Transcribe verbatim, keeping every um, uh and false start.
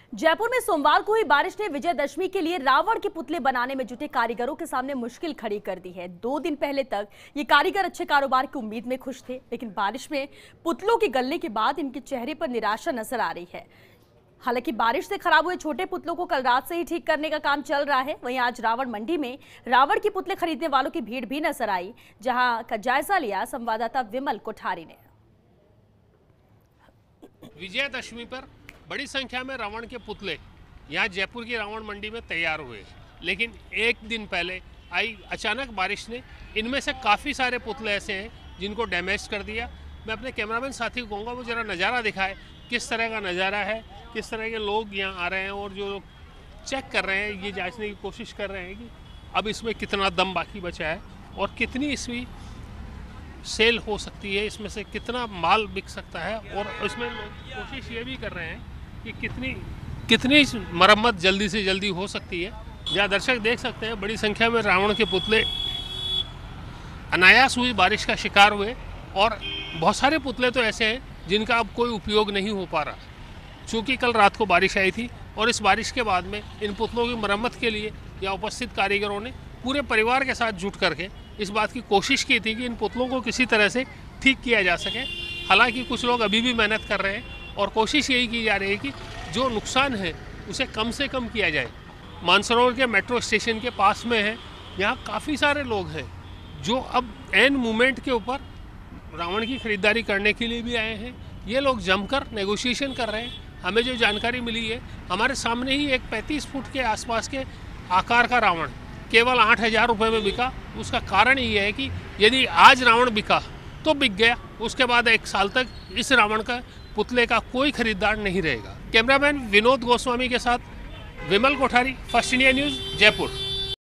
जयपुर में सोमवार को हुई बारिश ने विजयदशमी के लिए रावण के पुतले बनाने में जुटे कारीगरों के सामने मुश्किल खड़ी कर दी है। दो दिन पहले तक ये कारीगर अच्छे कारोबार की उम्मीद में खुश थे, लेकिन बारिश में पुतलों के गलने के बाद इनके चेहरे पर निराशा नजर आ रही है। हालांकि बारिश से खराब हुए छोटे पुतलों को कल रात से ही ठीक करने का काम चल रहा है। वहीं आज रावण मंडी में रावण के पुतले खरीदने वालों की भीड़ भी नजर आई, जहां का जायजा लिया संवाददाता विमल कोठारी ने। विजयदशमी पर बड़ी संख्या में रावण के पुतले यहाँ जयपुर की रावण मंडी में तैयार हुए, लेकिन एक दिन पहले आई अचानक बारिश ने इनमें से काफ़ी सारे पुतले ऐसे हैं जिनको डैमेज कर दिया। मैं अपने कैमरामैन साथी को कहूँगा वो ज़रा नज़ारा दिखाए, किस तरह का नज़ारा है, किस तरह के लोग यहाँ आ रहे हैं और जो चेक कर रहे हैं, ये जांचने की कोशिश कर रहे हैं कि अब इसमें कितना दम बाकी बचा है और कितनी इसमें सेल हो सकती है, इसमें से कितना माल बिक सकता है। और इसमें लोग कोशिश ये भी कर रहे हैं कि कितनी कितनी मरम्मत जल्दी से जल्दी हो सकती है। जहाँ दर्शक देख सकते हैं बड़ी संख्या में रावण के पुतले अनायास हुई बारिश का शिकार हुए और बहुत सारे पुतले तो ऐसे हैं जिनका अब कोई उपयोग नहीं हो पा रहा, चूँकि कल रात को बारिश आई थी और इस बारिश के बाद में इन पुतलों की मरम्मत के लिए या उपस्थित कारीगरों ने पूरे परिवार के साथ जुट करके इस बात की कोशिश की थी कि इन पुतलों को किसी तरह से ठीक किया जा सके। हालांकि कुछ लोग अभी भी मेहनत कर रहे हैं और कोशिश यही की जा रही है कि जो नुकसान है उसे कम से कम किया जाए। मानसरोवर के मेट्रो स्टेशन के पास में है, यहाँ काफ़ी सारे लोग हैं जो अब एन मोमेंट के ऊपर रावण की खरीदारी करने के लिए भी आए हैं। ये लोग जमकर नेगोशिएशन कर रहे हैं। हमें जो जानकारी मिली है, हमारे सामने ही एक पैंतीस फुट के आसपास के आकार का रावण केवल आठ हज़ार रुपये में बिका। उसका कारण ये है कि यदि आज रावण बिका तो बिक गया, उसके बाद एक साल तक इस रावण का पुतले का कोई खरीदार नहीं रहेगा। कैमरामैन विनोद गोस्वामी के साथ Vimal Kothari, first India news, Jaipur.